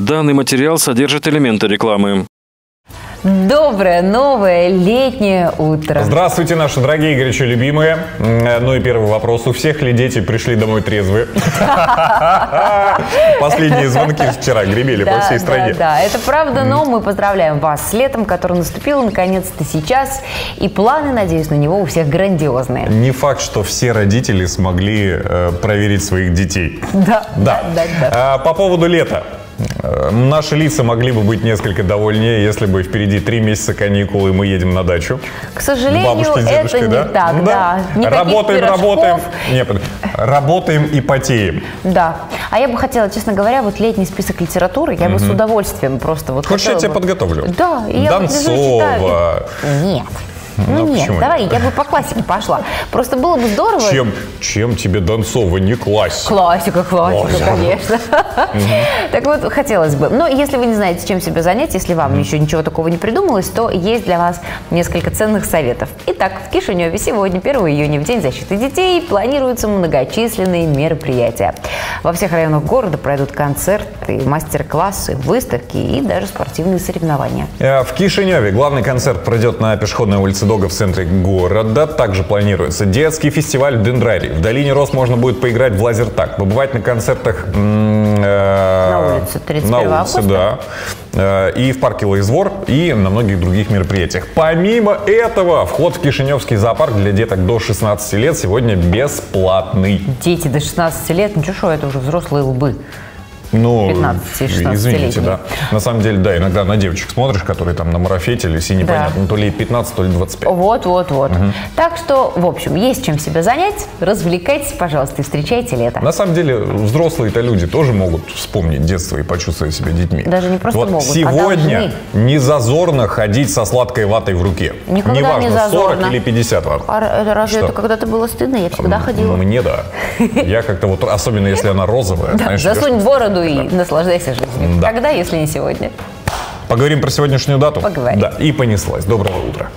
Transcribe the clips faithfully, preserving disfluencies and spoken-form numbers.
Данный материал содержит элементы рекламы. Доброе, новое, летнее утро. Здравствуйте, наши дорогие, горячо любимые. Ну и первый вопрос. У всех ли дети пришли домой трезвые? Последние звонки вчера гремели по всей стране. Да, да, это правда, но мы поздравляем вас с летом, которое наступило наконец-то сейчас. И планы, надеюсь, на него у всех грандиозные. Не факт, что все родители смогли э, проверить своих детей. Да, да, да. да. А, по поводу лета. Наши лица могли бы быть несколько довольнее, если бы впереди три месяца каникул, и мы едем на дачу. К сожалению, бабушке, это не да? так, да. да. Работаем, пирожков. работаем. Нет, работаем и потеем. Да. А я бы хотела, честно говоря, вот летний список литературы, я mm-hmm. бы с удовольствием просто вот Хочешь, я бы... тебя подготовлю? Да. И я Донцова. Вот Нет. Ну, ну нет, почему? Давай, я бы по классике пошла. Просто было бы здорово. Чем, чем тебе Донцова не классика? Классика, классика, конечно. Так вот, хотелось бы. Но если вы не знаете, чем себя занять, если вам еще ничего такого не придумалось, то есть для вас несколько ценных советов. Итак, в Кишиневе сегодня, первого июня, в День защиты детей, планируются многочисленные мероприятия. Во всех районах города пройдут концерты, мастер-классы, выставки и даже спортивные соревнования. В Кишиневе главный концерт пройдет на пешеходной улице Дога в центре города. Также планируется детский фестиваль в Дендрарии. В долине Рос можно будет поиграть в лазертаг, побывать на концертах э, на улице тридцать первого августа. Да, э, и в парке Лаизвор, и на многих других мероприятиях. Помимо этого, вход в Кишиневский зоопарк для деток до шестнадцати лет сегодня бесплатный. Дети до шестнадцати лет? Ну что, это уже взрослые лбы. Ну, пятнадцати-шестнадцатилетние. извините, да. На самом деле, да, иногда на девочек смотришь, которые там на марафетились, и непонятно, да. то ли пятнадцать, то ли двадцать пять. Вот, вот, вот. Угу. Так что, в общем, есть чем себя занять. Развлекайтесь, пожалуйста, и встречайте лето. На самом деле, взрослые-то люди тоже могут вспомнить детство и почувствовать себя детьми. Даже не просто вот могут, сегодня а не зазорно ходить со сладкой ватой в руке. Никогда Неважно, не зазорно. сорок или пятьдесят вам. А разве Что? это когда-то было стыдно? Я всегда ходила. Мне да. Я как-то вот, особенно если она розовая. Да, засунь бороду и наслаждайся жизнью. Да. Когда, если не сегодня? Поговорим про сегодняшнюю дату? Поговорим. Да, и понеслась. Доброго утра.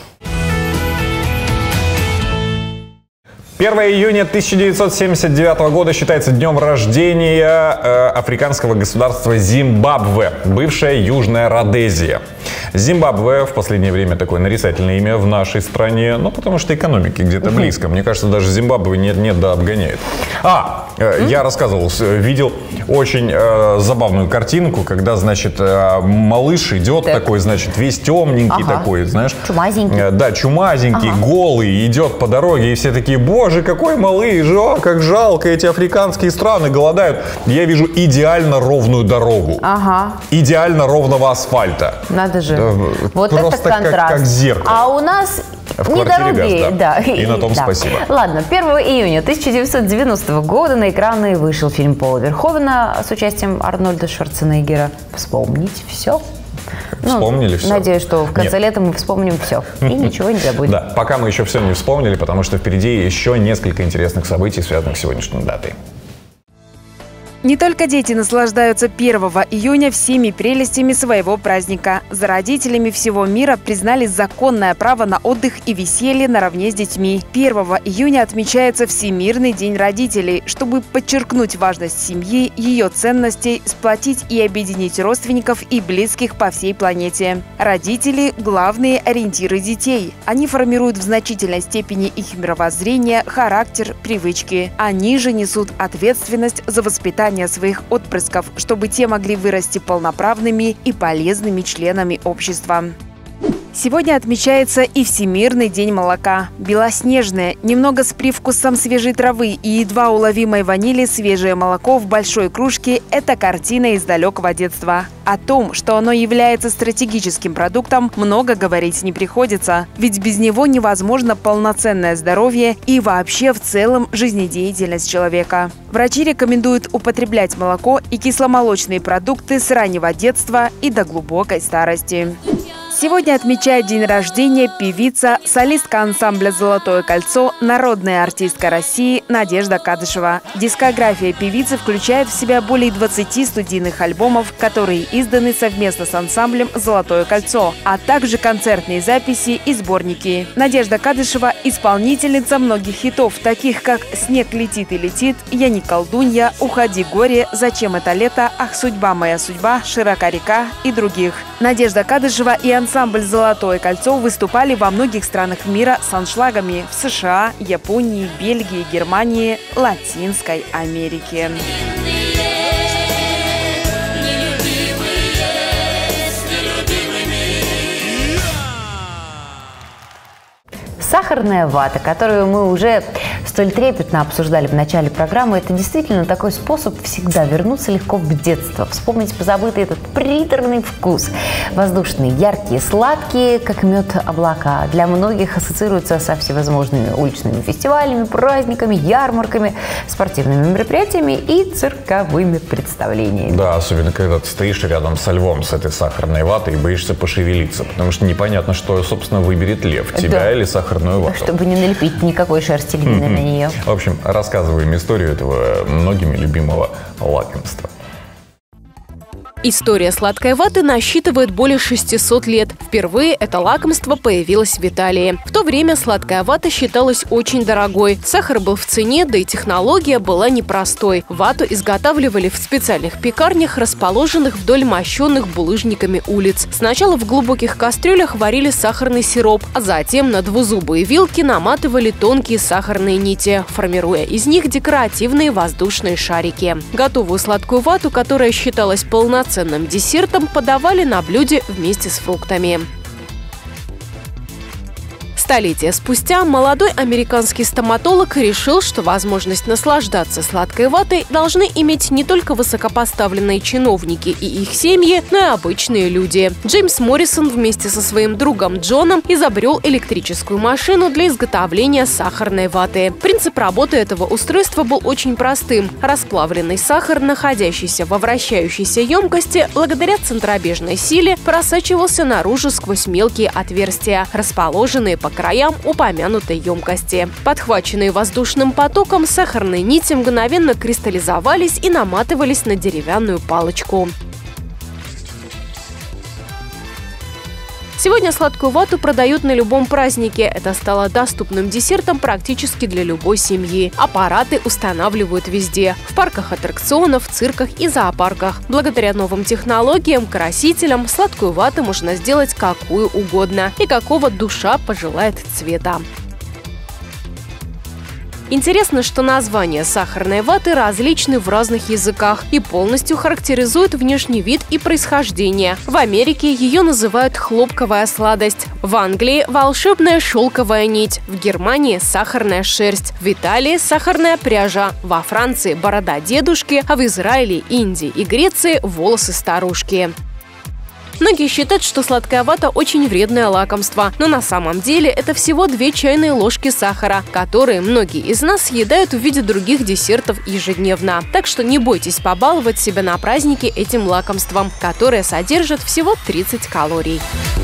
первого июня тысяча девятьсот семьдесят девятого года считается днем рождения э, африканского государства Зимбабве, бывшая Южная Родезия. Зимбабве в последнее время такое нарицательное имя в нашей стране, ну, потому что экономики где-то угу. близко. Мне кажется, даже Зимбабве нет-нет, да обгоняет. А, э, mm? я рассказывал, видел очень э, забавную картинку, когда, значит, э, малыш идет так. такой, значит, весь темненький ага. такой, знаешь. Чумазенький. Э, да, чумазенький, ага. голый, идет по дороге, и все такие, боже, какой малыш, о, как жалко, эти африканские страны голодают. Я вижу идеально ровную дорогу. Ага. Идеально ровного асфальта. Надо же. Да, вот просто это контраст. Как, как зеркало. А у нас в не дороги. Газ, да. Да. И на том да. спасибо. Ладно, первого июня тысяча девятьсот девяностого года на экраны вышел фильм Пола Верховена с участием Арнольда Шварценеггера. Вспомнить все. Вспомнили ну, все? Надеюсь, что в конце Нет. лета мы вспомним все. И ничего не забудем. Да, пока мы еще все не вспомнили, потому что впереди еще несколько интересных событий, связанных с сегодняшней датой. Не только дети наслаждаются первого июня всеми прелестями своего праздника. За родителями всего мира признали законное право на отдых и веселье наравне с детьми. первого июня отмечается Всемирный день родителей, чтобы подчеркнуть важность семьи, ее ценностей, сплотить и объединить родственников и близких по всей планете. Родители – главные ориентиры детей. Они формируют в значительной степени их мировоззрение, характер, привычки. Они же несут ответственность за воспитание своих отпрысков, чтобы те могли вырасти полноправными и полезными членами общества. Сегодня отмечается и Всемирный день молока. Белоснежное, немного с привкусом свежей травы и едва уловимой ванили свежее молоко в большой кружке – это картина из далекого детства. О том, что оно является стратегическим продуктом, много говорить не приходится. Ведь без него невозможно полноценное здоровье и вообще в целом жизнедеятельность человека. Врачи рекомендуют употреблять молоко и кисломолочные продукты с раннего детства и до глубокой старости. Сегодня отмечает день рождения певица, солистка ансамбля «Золотое кольцо», народная артистка России Надежда Кадышева. Дискография певицы включает в себя более двадцати студийных альбомов, которые изданы совместно с ансамблем «Золотое кольцо», а также концертные записи и сборники. Надежда Кадышева – исполнительница многих хитов, таких как «Снег летит и летит», «Я не колдунья», «Уходи горе», «Зачем это лето», «Ах, судьба моя судьба», «Широка река» и других. Надежда Кадышева и ансамбль «Золотое кольцо» выступали во многих странах мира с аншлагами в США, Японии, Бельгии, Германии, Латинской Америке. Сахарная вата, которую мы уже столь трепетно обсуждали в начале программы, это действительно такой способ всегда вернуться легко в детство, вспомнить позабытый этот приторный вкус. Воздушные, яркие, сладкие, как мед облака. Для многих ассоциируются со всевозможными уличными фестивалями, праздниками, ярмарками, спортивными мероприятиями и цирковыми представлениями. Да, особенно когда ты стоишь рядом со львом с этой сахарной ватой и боишься пошевелиться, потому что непонятно, что, собственно, выберет лев, тебя да. или сахарную вату. Чтобы не налепить никакой шерсти львиной на нее. В общем, рассказываем историю этого многими любимого лакомства. История сладкой ваты насчитывает более шестисот лет. Впервые это лакомство появилось в Италии. В то время сладкая вата считалась очень дорогой. Сахар был в цене, да и технология была непростой. Вату изготавливали в специальных пекарнях, расположенных вдоль мощенных булыжниками улиц. Сначала в глубоких кастрюлях варили сахарный сироп, а затем на двузубые вилки наматывали тонкие сахарные нити, формируя из них декоративные воздушные шарики. Готовую сладкую вату, которая считалась полноценной ценным десертом, подавали на блюде вместе с фруктами. Столетия спустя молодой американский стоматолог решил, что возможность наслаждаться сладкой ватой должны иметь не только высокопоставленные чиновники и их семьи, но и обычные люди. Джеймс Моррисон вместе со своим другом Джоном изобрел электрическую машину для изготовления сахарной ваты. Принцип работы этого устройства был очень простым. Расплавленный сахар, находящийся во вращающейся емкости, благодаря центробежной силе просачивался наружу сквозь мелкие отверстия, расположенные по краям упомянутой емкости. Подхваченные воздушным потоком, сахарные нити мгновенно кристаллизовались и наматывались на деревянную палочку. Сегодня сладкую вату продают на любом празднике. Это стало доступным десертом практически для любой семьи. Аппараты устанавливают везде – в парках аттракционов, цирках и зоопарках. Благодаря новым технологиям, красителям, сладкую вату можно сделать какую угодно и какого душа пожелает цвета. Интересно, что названия сахарной ваты различны в разных языках и полностью характеризуют внешний вид и происхождение. В Америке ее называют хлопковая сладость, в Англии – волшебная шелковая нить, в Германии – сахарная шерсть, в Италии – сахарная пряжа, во Франции – борода дедушки, а в Израиле, Индии и Греции – волосы старушки. Многие считают, что сладкая вата очень вредное лакомство, но на самом деле это всего две чайные ложки сахара, которые многие из нас съедают в виде других десертов ежедневно. Так что не бойтесь побаловать себя на празднике этим лакомством, которое содержит всего тридцать калорий.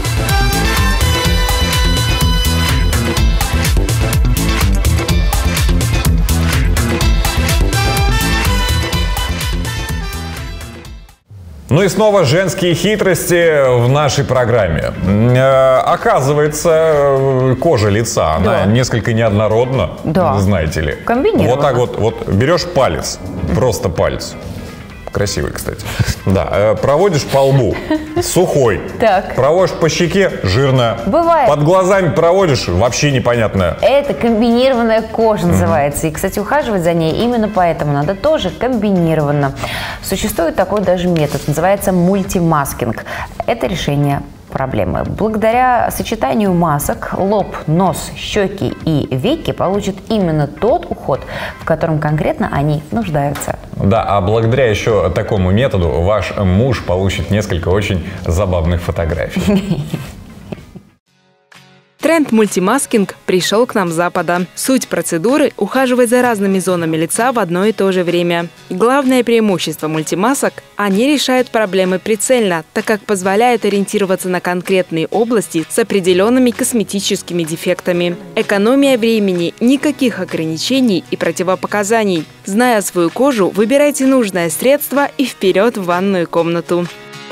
Ну и снова женские хитрости в нашей программе. Оказывается, кожа лица, она да. несколько неоднородна, да. знаете ли. Комбинирована. Вот так вот, вот берешь палец, просто палец. Красивый, кстати. Да. Проводишь по лбу, сухой. Так. Проводишь по щеке, жирная. Бывает. Под глазами проводишь, вообще непонятно. Это комбинированная кожа называется. Mm-hmm. И, кстати, ухаживать за ней именно поэтому надо тоже комбинированно. Существует такой даже метод, называется мультимаскинг. Это решение проблемы. Благодаря сочетанию масок лоб, нос, щеки и веки получат именно тот уход, в котором конкретно они нуждаются. Да, а благодаря еще такому методу ваш муж получит несколько очень забавных фотографий. Тренд мультимаскинг пришел к нам с Запада. Суть процедуры – ухаживать за разными зонами лица в одно и то же время. Главное преимущество мультимасок – они решают проблемы прицельно, так как позволяют ориентироваться на конкретные области с определенными косметическими дефектами. Экономия времени, никаких ограничений и противопоказаний. Зная свою кожу, выбирайте нужное средство и вперед в ванную комнату.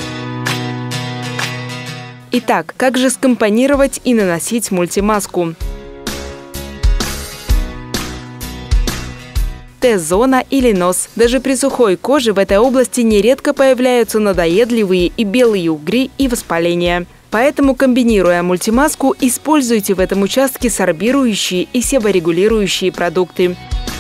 Итак, как же скомпонировать и наносить мультимаску? Т-зона или нос. Даже при сухой коже в этой области нередко появляются надоедливые и белые угри и воспаления. Поэтому, комбинируя мультимаску, используйте в этом участке сорбирующие и себорегулирующие продукты.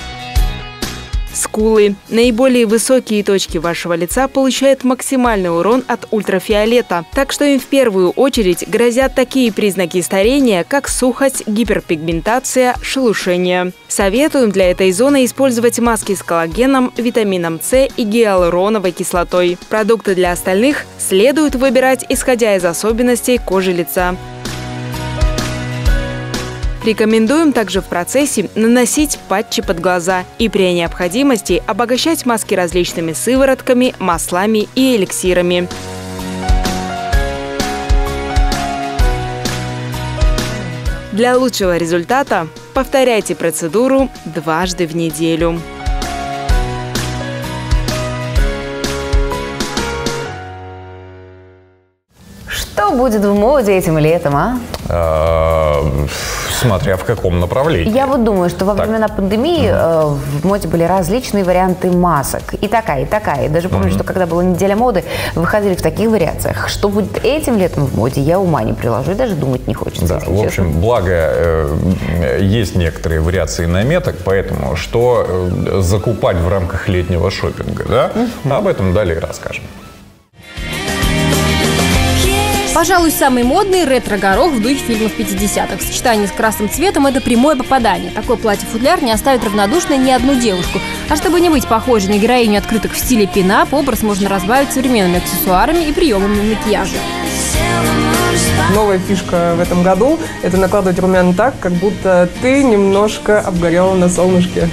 Скулы. Наиболее высокие точки вашего лица получают максимальный урон от ультрафиолета, так что им в первую очередь грозят такие признаки старения, как сухость, гиперпигментация, шелушение. Советуем для этой зоны использовать маски с коллагеном, витамином С и гиалуроновой кислотой. Продукты для остальных следует выбирать, исходя из особенностей кожи лица. Рекомендуем также в процессе наносить патчи под глаза и при необходимости обогащать маски различными сыворотками, маслами и эликсирами. Для лучшего результата повторяйте процедуру дважды в неделю. Что будет в моде этим летом, а? Смотря в каком направлении. Я вот думаю, что во Так. времена пандемии э, в моде были различные варианты масок. И такая, и такая. И даже помню, mm-hmm. что когда была неделя моды, выходили в таких вариациях. Что будет этим летом в моде, я ума не приложу. И даже думать не хочется. Да, в общем, честно. Благо, э, есть некоторые вариации наметок, поэтому что э, закупать в рамках летнего шопинга, да? Mm-hmm. Об этом далее расскажем. Пожалуй, самый модный ретро-горох в духе фильмов пятидесятых. В сочетании с красным цветом это прямое попадание. Такое платье-футляр не оставит равнодушной ни одну девушку. А чтобы не быть похожей на героиню открыток в стиле пин-ап, образ можно разбавить современными аксессуарами и приемами макияжа. Новая фишка в этом году – это накладывать румяна так, как будто ты немножко обгорела на солнышке.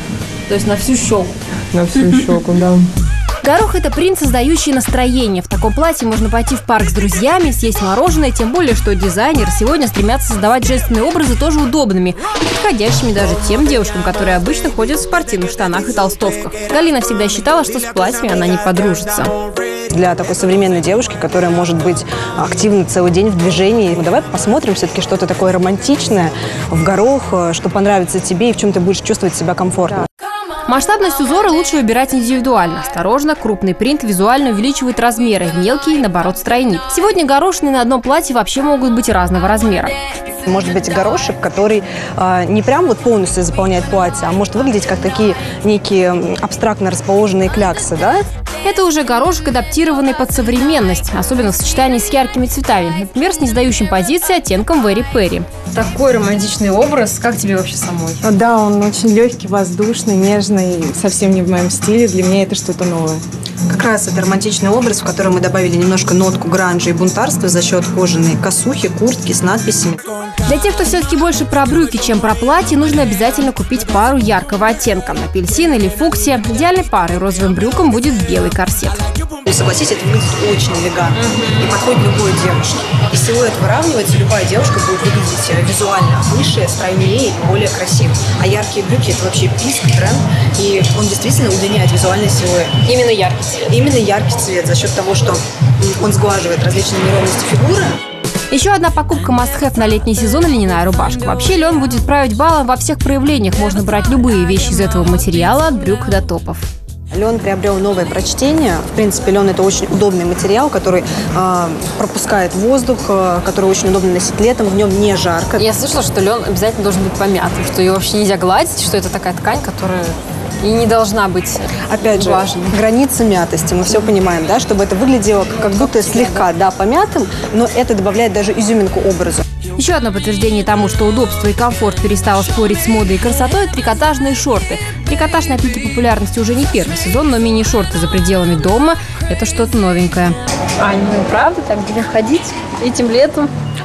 То есть на всю щеку. На всю щеку, да. Горох – это принт, создающий настроение. В таком платье можно пойти в парк с друзьями, съесть мороженое, тем более, что дизайнеры сегодня стремятся создавать женственные образы тоже удобными и подходящими даже тем девушкам, которые обычно ходят в спортивных штанах и толстовках. Галина всегда считала, что с платьями она не подружится. Для такой современной девушки, которая может быть активна целый день в движении, ну, давай посмотрим все-таки что-то такое романтичное в горох, что понравится тебе и в чем ты будешь чувствовать себя комфортно. Масштабность узора лучше выбирать индивидуально. Осторожно, крупный принт визуально увеличивает размеры, мелкий, наоборот, стройнит. Сегодня горошины на одном платье вообще могут быть разного размера. Может быть горошек, который э, не прям вот полностью заполняет платье, а может выглядеть как такие некие абстрактно расположенные кляксы, да? Это уже горошек, адаптированный под современность, особенно в сочетании с яркими цветами. Например, с несдающим позиции оттенком Very Perry. Такой романтичный образ. Как тебе вообще самой? Да, он очень легкий, воздушный, нежный, совсем не в моем стиле. Для меня это что-то новое. Как раз это романтичный образ, в котором мы добавили немножко нотку гранжа и бунтарства за счет кожаной косухи, куртки с надписями. Для тех, кто все-таки больше про брюки, чем про платье, нужно обязательно купить пару яркого оттенка. Апельсин или фуксия. Идеальной парой розовым брюкам будет белый корсет. И согласись, это выглядит очень элегантно и подходит любой девушке. И силуэт выравнивается, любая девушка будет выглядеть визуально выше, стройнее и более красиво. А яркие брюки – это вообще писк, тренд, и он действительно удлиняет визуальный силуэт. Именно яркий цвет. Именно яркий цвет за счет того, что он сглаживает различные неровности фигуры. Еще одна покупка must-have на летний сезон – льняная рубашка. Вообще лен будет править балом во всех проявлениях. Можно брать любые вещи из этого материала, от брюк до топов. Лен приобрел новое прочтение. В принципе, лен – это очень удобный материал, который э, пропускает воздух, э, который очень удобно носить летом, в нем не жарко. Я слышала, что лен обязательно должен быть помятым, что ее вообще нельзя гладить, что это такая ткань, которая и не должна быть Опять же, влажной. Граница мятости, мы все понимаем, да, чтобы это выглядело как будто слегка, да, помятым, но это добавляет даже изюминку образу. Еще одно подтверждение тому, что удобство и комфорт перестало спорить с модой и красотой – трикотажные шорты. Трикотаж на пике популярности уже не первый сезон, но мини-шорты за пределами дома – это что-то новенькое. Ань, ну правда так будем ходить этим летом?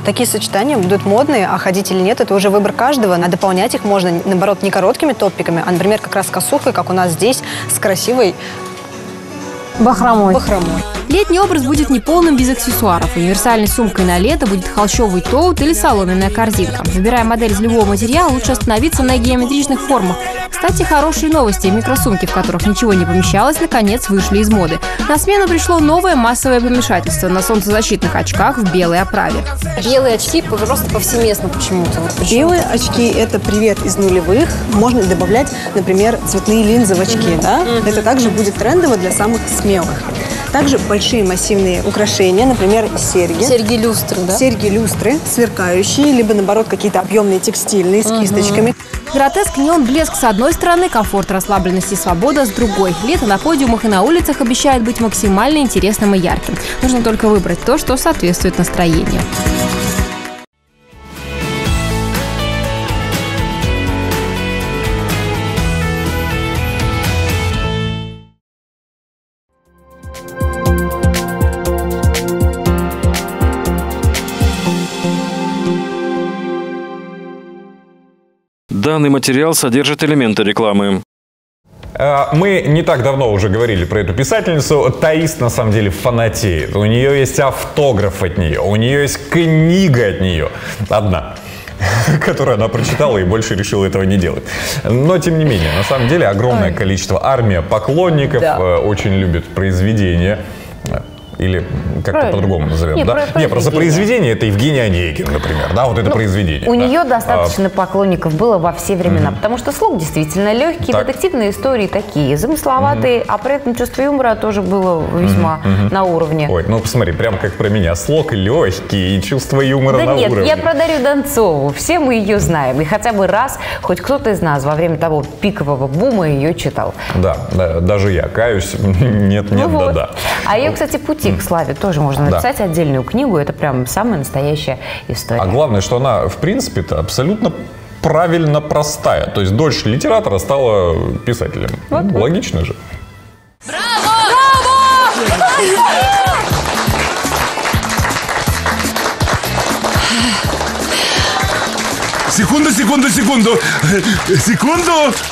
Такие сочетания будут модные, а ходить или нет, это уже выбор каждого. А дополнять их можно, наоборот, не короткими топиками, а, например, как раз косухой, как у нас здесь, с красивой бахромой. бахромой. Летний образ будет неполным без аксессуаров. Универсальной сумкой на лето будет холщовый тоут или соломенная корзинка. Выбирая модель из любого материала, лучше остановиться на геометричных формах. Кстати, хорошие новости. Микросумки, в которых ничего не помещалось, наконец вышли из моды. На смену пришло новое массовое помешательство на солнцезащитных очках в белой оправе. Белые очки просто повсеместно почему-то. Вот почему Белые очки – это привет из нулевых. Можно добавлять, например, цветные линзы в очки. Да? Mm-hmm. Это также будет трендово для самых смелых. Также большие массивные украшения, например, серьги. Серьги-люстры, да? Серьги-люстры, сверкающие, либо, наоборот, какие-то объемные текстильные с угу. кисточками. Гротеск, неон, блеск с одной стороны, комфорт, расслабленность и свобода с другой. Лето на подиумах и на улицах обещает быть максимально интересным и ярким. Нужно только выбрать то, что соответствует настроению. Данный материал содержит элементы рекламы. Мы не так давно уже говорили про эту писательницу. Таис на самом деле фанатеет. У нее есть автограф от нее, у нее есть книга от нее. Одна, которую она прочитала и больше решила этого не делать. Но, тем не менее, на самом деле огромное количество, армия поклонников да. очень любит произведения. Или как-то по-другому назовем, Нет, да? Про, Не, просто произведение — это Евгений Онегин, например, да, вот это ну, произведение. У да? нее достаточно а, поклонников было во все времена, угу. потому что слог действительно легкий, так. детективные истории такие, замысловатые, угу. а при этом чувство юмора тоже было весьма угу. на уровне. Ой, ну посмотри, прям как про меня, слог легкий и чувство юмора да на нет, уровне. Я про Дарью Донцову, все мы ее знаем, и хотя бы раз хоть кто-то из нас во время того пикового бума ее читал. Да, да даже я каюсь, нет, нет, ну да, вот. да. А ее, кстати, пути к славе тоже можно написать да. отдельную книгу. Это прям самая настоящая история. А главное, что она, в принципе-то, абсолютно правильно простая. То есть дочь литератора стала писателем. Вот, ну, вот. Логично же. Браво! Браво! Секунду, секунду, секунду. Секунду.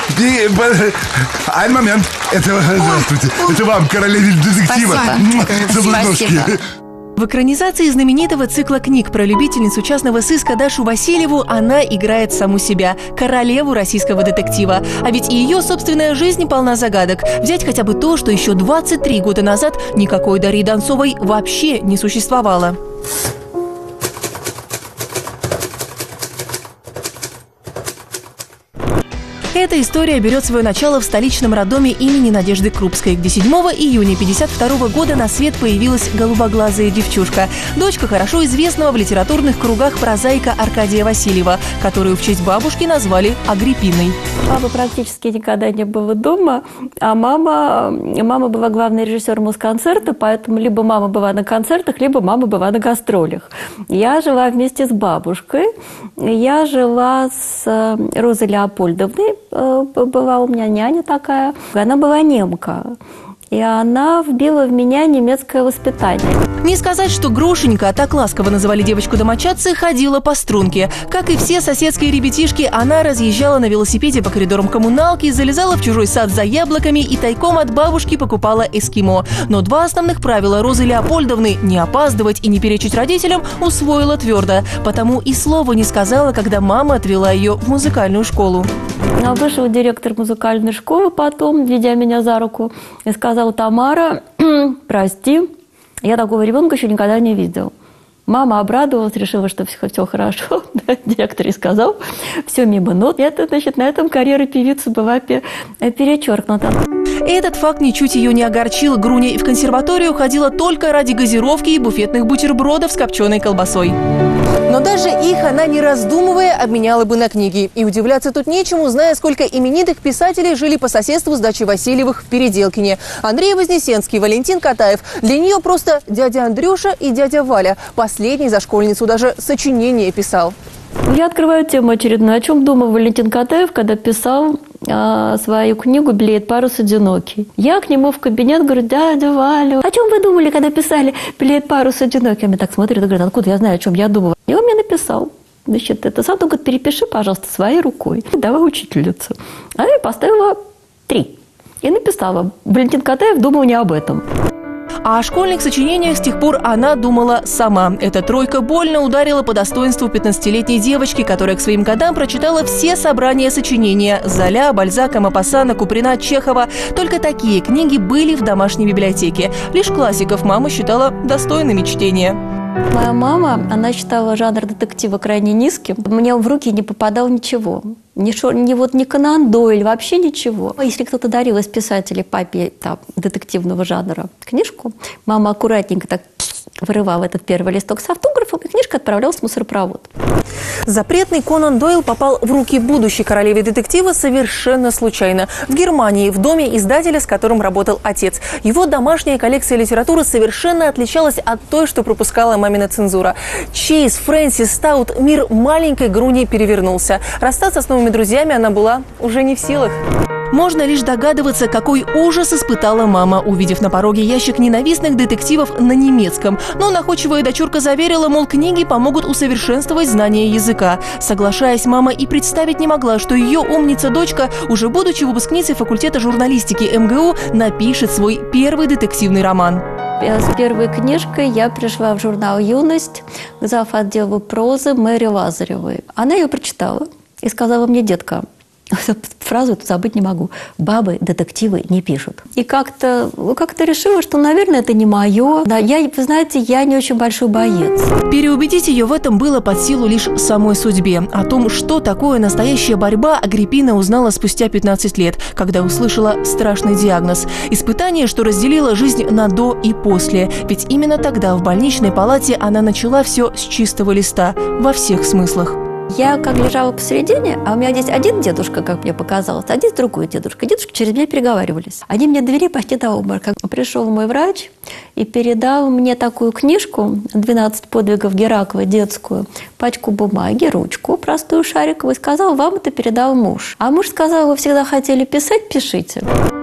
Один момент. Это, здравствуйте. Это вам, королеве детектива. Заблудножки. В экранизации знаменитого цикла книг про любительницу частного сыска Дашу Васильеву она играет саму себя, королеву российского детектива. А ведь и ее собственная жизнь полна загадок. Взять хотя бы то, что еще двадцать три года назад никакой Дарьи Донцовой вообще не существовало. Эта история берет свое начало в столичном роддоме имени Надежды Крупской, где седьмого июня тысяча девятьсот пятьдесят второго года на свет появилась голубоглазая девчушка, дочка хорошо известного в литературных кругах прозаика Аркадия Васильева, которую в честь бабушки назвали Агриппиной. Папы практически никогда не было дома, а мама, мама была главный режиссер Москонцерта, поэтому либо мама была на концертах, либо мама была на гастролях. Я жила вместе с бабушкой, я жила с Розой Леопольдовной, была у меня няня такая, она была немка. И она вбила в меня немецкое воспитание. Не сказать, что Грошенька, а так ласково называли девочку домочадцы, ходила по струнке. Как и все соседские ребятишки, она разъезжала на велосипеде по коридорам коммуналки, залезала в чужой сад за яблоками и тайком от бабушки покупала эскимо. Но два основных правила Розы Леопольдовны – не опаздывать и не перечить родителям – усвоила твердо. Потому и слова не сказала, когда мама отвела ее в музыкальную школу. Вышел директор музыкальной школы потом, ведя меня за руку, и сказал: Тамара, прости, я такого ребенка еще никогда не видел. Мама обрадовалась, решила, что все, все хорошо. Директор ей сказал, все мимо нот. Это, значит, на этом карьера певицы была перечеркнута. Этот факт ничуть ее не огорчил. Груня и в консерваторию ходила только ради газировки и буфетных бутербродов с копченой колбасой. Но даже их она, не раздумывая, обменяла бы на книги. И удивляться тут нечему, зная, сколько именитых писателей жили по соседству с дачей Васильевых в Переделкине. Андрей Вознесенский, Валентин Катаев. Для нее просто дядя Андрюша и дядя Валя. Последний за школьницу даже сочинение писал. Я открываю тему очередную. О чем думал Валентин Катаев, когда писал э, свою книгу «Белеет парус одинокий». Я к нему в кабинет говорю: дядя Валя, о чем вы думали, когда писали «Белеет парус одинокий»? Он мне так смотрит и говорит: откуда я знаю, о чем я думала? И он мне написал: значит, это сам, говорит, перепиши, пожалуйста, своей рукой. Давай учительницу. А я поставила три. И написала: Валентин Катаев думал не об этом. А о школьных сочинениях с тех пор она думала сама. Эта тройка больно ударила по достоинству пятнадцатилетней девочки, которая к своим годам прочитала все собрания сочинения Золя, Бальзака, Мопассана, Куприна, Чехова. Только такие книги были в домашней библиотеке. Лишь классиков мама считала достойными чтения. Моя мама, она считала жанр детектива крайне низким. Мне в руки не попадал ничего. Ни, шо, ни, вот, ни Конан Дойль, вообще ничего. Если кто-то дарил из писателей папе там, детективного жанра книжку, мама аккуратненько так вырывала этот первый листок с автографом, и книжка отправлялась в мусоропровод. Запретный Конан Дойл попал в руки будущей королеве детектива совершенно случайно. В Германии, в доме издателя, с которым работал отец. Его домашняя коллекция литературы совершенно отличалась от той, что пропускала мамина цензура. Чейз, Фрэнсис, Стаут, мир маленькой Груни перевернулся. Расстаться с новыми друзьями она была уже не в силах. Можно лишь догадываться, какой ужас испытала мама, увидев на пороге ящик ненавистных детективов на немецком. Но находчивая дочурка заверила, мол, книги помогут усовершенствовать знание языка. Соглашаясь, мама и представить не могла, что ее умница-дочка, уже будучи выпускницей факультета журналистики эм гэ у, напишет свой первый детективный роман. С первой книжкой я пришла в журнал «Юность» к завотделу прозы Мэри Лазаревой. Она ее прочитала и сказала мне: детка, фразу эту забыть не могу: бабы детективы не пишут. И как-то как-то решила, что, наверное, это не мое. Да, я, вы знаете, я не очень большой боец. Переубедить ее в этом было под силу лишь самой судьбе. О том, что такое настоящая борьба, Агриппина узнала спустя пятнадцать лет, когда услышала страшный диагноз. Испытание, что разделило жизнь на до и после. Ведь именно тогда в больничной палате она начала все с чистого листа, во всех смыслах. Я как лежала посередине, а у меня здесь один дедушка, как мне показалось, а здесь другой дедушка. Дедушка через меня переговаривались. Они мне довели почти до обморока. Пришел мой врач и передал мне такую книжку «двенадцать подвигов Геракла», детскую, пачку бумаги, ручку простую шариковую, и сказал: вам это передал муж. А муж сказал: вы всегда хотели писать, пишите.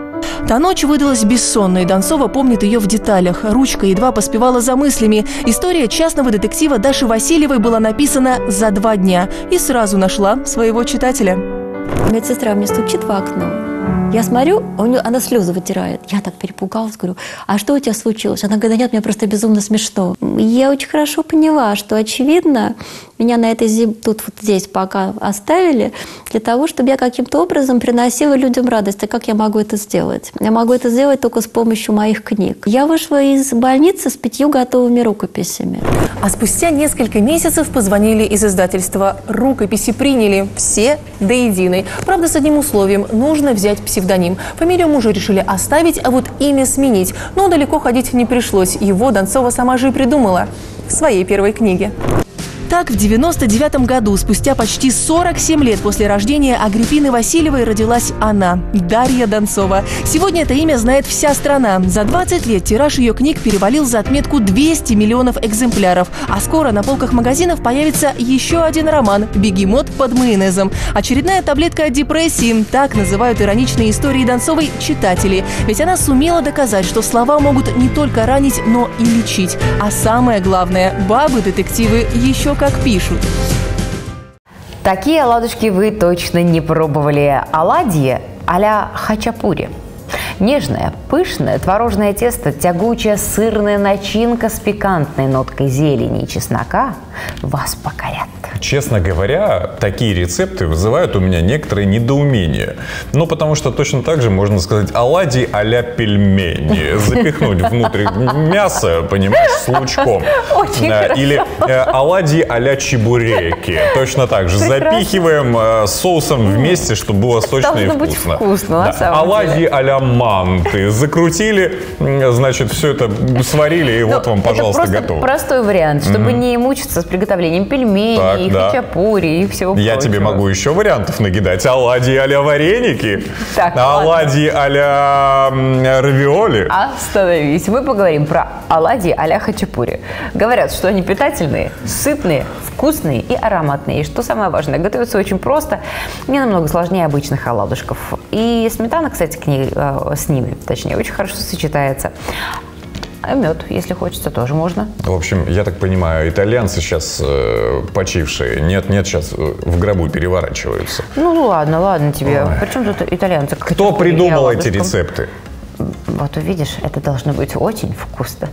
Та ночь выдалась бессонной. Донцова помнит ее в деталях. Ручка едва поспевала за мыслями. История частного детектива Даши Васильевой была написана за два дня и сразу нашла своего читателя. Медсестра мне стучит в окно. Я смотрю, у нее, она слезы вытирает. Я так перепугалась, говорю: а что у тебя случилось? Она говорит: да нет, мне просто безумно смешно. Я очень хорошо поняла, что, очевидно, меня на этой земле, тут вот здесь пока оставили, для того, чтобы я каким-то образом приносила людям радость. А как я могу это сделать? Я могу это сделать только с помощью моих книг. Я вышла из больницы с пятью готовыми рукописями. А спустя несколько месяцев позвонили из издательства. Рукописи приняли все до единой. Правда, с одним условием: нужно взять псевдоним. Фамилию мужа решили оставить, а вот имя сменить. Но далеко ходить не пришлось. Его Донцова сама же и придумала в своей первой книге. Так, в девяносто девятом году, спустя почти сорок семь лет после рождения Агриппины Васильевой, родилась она, Дарья Донцова. Сегодня это имя знает вся страна. За двадцать лет тираж ее книг перевалил за отметку двести миллионов экземпляров. А скоро на полках магазинов появится еще один роман «Бегемот под майонезом». Очередная таблетка от депрессии. Так называют ироничные истории Донцовой читатели. Ведь она сумела доказать, что слова могут не только ранить, но и лечить. А самое главное, бабы-детективы еще как пишут. Такие оладушки вы точно не пробовали. Оладьи а-ля хачапури. Нежное, пышное творожное тесто, тягучая сырная начинка с пикантной ноткой зелени и чеснока вас покорят. Честно говоря, такие рецепты вызывают у меня некоторое недоумение. Ну, потому что точно так же можно сказать оладьи а-ля пельмени. Запихнуть внутрь мясо, понимаешь, с лучком. Или оладьи а-ля чебуреки. Точно так же. Запихиваем соусом вместе, чтобы было сочно и вкусно. вкусно, да. Оладьи а-ля манты. Закрутили, значит, все это сварили, и вот вам, пожалуйста, готово. Простой вариант, чтобы не мучиться с приготовлением пельменей, Да. хачапури и всего Я прочего. тебе могу еще вариантов накидать. Оладьи а-ля вареники, Так, оладьи а-ля равиоли. Остановись. Мы поговорим про оладьи а-ля хачапури. Говорят, что они питательные, сытные, вкусные и ароматные. И что самое важное, готовятся очень просто, не намного сложнее обычных оладушков. И сметана, кстати, к ней, э, с ними, точнее, очень хорошо сочетается. А мед, если хочется, тоже можно. В общем, я так понимаю, итальянцы сейчас э, почившие, нет-нет, сейчас в гробу переворачиваются. Ну ладно, ладно тебе. Ой. Причем тут итальянцы? Кто придумал эти рецепты? Вот увидишь, это должно быть очень вкусно.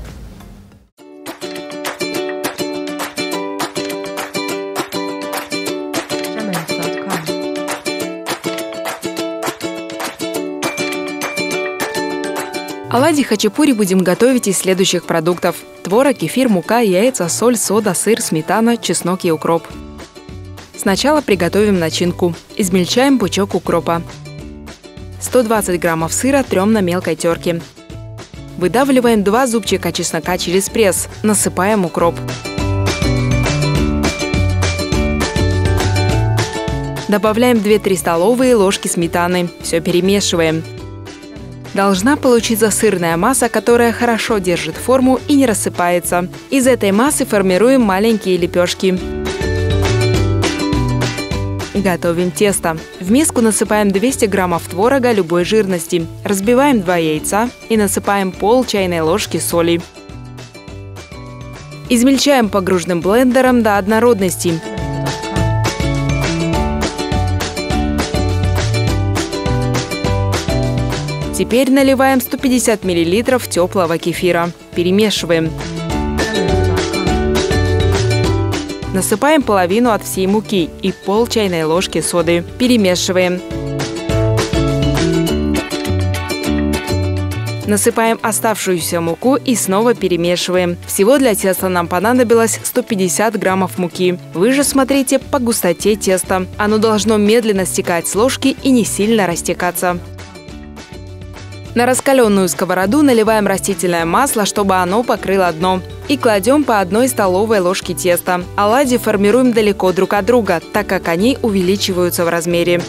Оладьи хачапури будем готовить из следующих продуктов: творог, кефир, мука, яйца, соль, сода, сыр, сметана, чеснок и укроп. Сначала приготовим начинку. Измельчаем пучок укропа. сто двадцать граммов сыра трем на мелкой терке. Выдавливаем два зубчика чеснока через пресс. Насыпаем укроп. Добавляем две-три столовые ложки сметаны. Все перемешиваем. Должна получиться сырная масса, которая хорошо держит форму и не рассыпается. Из этой массы формируем маленькие лепешки. Готовим тесто. В миску насыпаем двести граммов творога любой жирности. Разбиваем два яйца и насыпаем пол чайной ложки соли. Измельчаем погружным блендером до однородности. Теперь наливаем сто пятьдесят миллилитров теплого кефира. Перемешиваем. Насыпаем половину от всей муки и пол чайной ложки соды. Перемешиваем. Насыпаем оставшуюся муку и снова перемешиваем. Всего для теста нам понадобилось сто пятьдесят граммов муки. Вы же смотрите по густоте теста. Оно должно медленно стекать с ложки и не сильно растекаться. На раскаленную сковороду наливаем растительное масло, чтобы оно покрыло дно. И кладем по одной столовой ложке теста. Оладьи формируем далеко друг от друга, так как они увеличиваются в размере.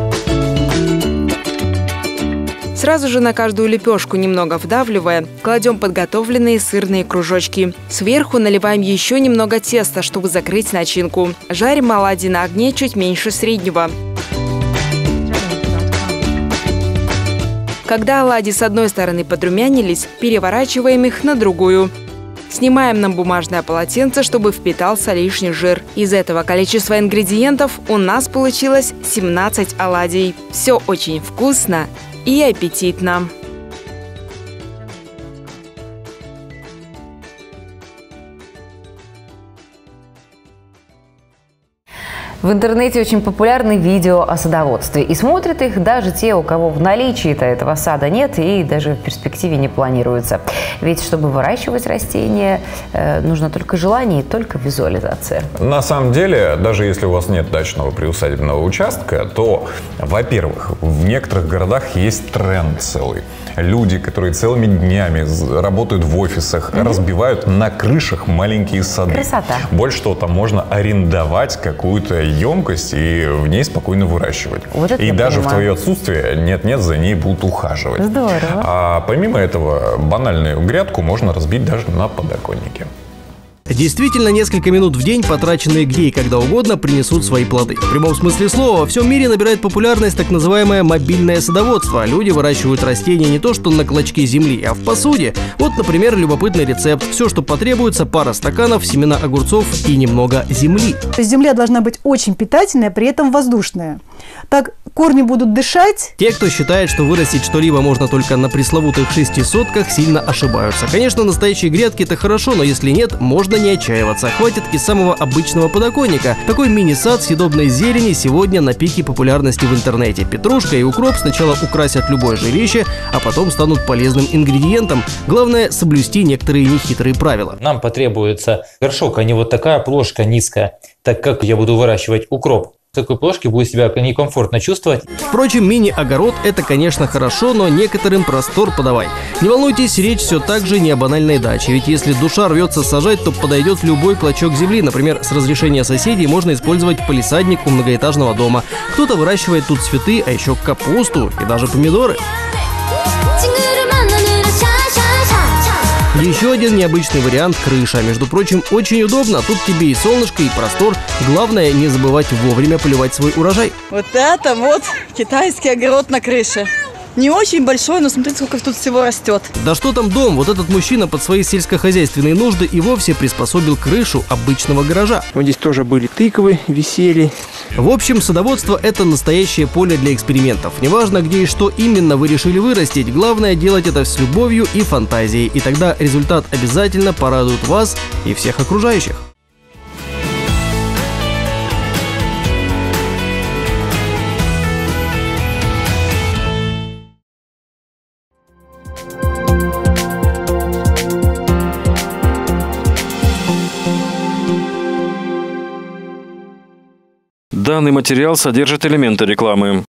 Сразу же на каждую лепешку, немного вдавливая, кладем подготовленные сырные кружочки. Сверху наливаем еще немного теста, чтобы закрыть начинку. Жарим оладьи на огне чуть меньше среднего. Когда оладьи с одной стороны подрумянились, переворачиваем их на другую. Снимаем на бумажное полотенце, чтобы впитался лишний жир. Из этого количества ингредиентов у нас получилось семнадцать оладий. Все очень вкусно и аппетитно. В интернете очень популярны видео о садоводстве. И смотрят их даже те, у кого в наличии-то этого сада нет и даже в перспективе не планируется. Ведь чтобы выращивать растения, нужно только желание и только визуализация. На самом деле, даже если у вас нет дачного приусадебного участка, то, во-первых, в некоторых городах есть тренд целый. Люди, которые целыми днями работают в офисах, mm-hmm. разбивают на крышах маленькие сады. Красота. Больше того, там можно арендовать какую-то емкость и в ней спокойно выращивать. Вот и даже понимаю. В твое отсутствие нет-нет, за ней будут ухаживать. Здорово. А помимо этого, банальную грядку можно разбить даже на подоконнике. Действительно, несколько минут в день, потраченные где и когда угодно, принесут свои плоды. В прямом смысле слова, во всем мире набирает популярность так называемое мобильное садоводство. Люди выращивают растения не то что на клочке земли, а в посуде. Вот, например, любопытный рецепт. Все, что потребуется: пара стаканов, семена огурцов и немного земли. Земля должна быть очень питательная, при этом воздушная. Так корни будут дышать. Те, кто считает, что вырастить что-либо можно только на пресловутых шести сотках, сильно ошибаются. Конечно, настоящие грядки – это хорошо, но если нет, можно не отчаиваться. Хватит и самого обычного подоконника. Такой мини-сад съедобной зелени сегодня на пике популярности в интернете. Петрушка и укроп сначала украсят любое жилище, а потом станут полезным ингредиентом. Главное – соблюсти некоторые нехитрые правила. Нам потребуется горшок, а не вот такая плошка низкая, так как я буду выращивать укроп. В такой плошке будет себя некомфортно чувствовать. Впрочем, мини-огород – это, конечно, хорошо, но некоторым простор подавай. Не волнуйтесь, речь все так же не о банальной даче. Ведь если душа рвется сажать, то подойдет любой клочок земли. Например, с разрешения соседей можно использовать палисадник у многоэтажного дома. Кто-то выращивает тут цветы, а еще капусту и даже помидоры. Еще один необычный вариант – крыша. Между прочим, очень удобно. Тут тебе и солнышко, и простор. Главное, не забывать вовремя поливать свой урожай. Вот это вот китайский огород на крыше. Не очень большой, но смотрите, сколько тут всего растет. Да что там дом? Вот этот мужчина под свои сельскохозяйственные нужды и вовсе приспособил крышу обычного гаража. Вот здесь тоже были тыквы, висели. В общем, садоводство – это настоящее поле для экспериментов. Неважно, где и что именно вы решили вырастить, главное делать это с любовью и фантазией. И тогда результат обязательно порадует вас и всех окружающих. Данный материал содержит элементы рекламы.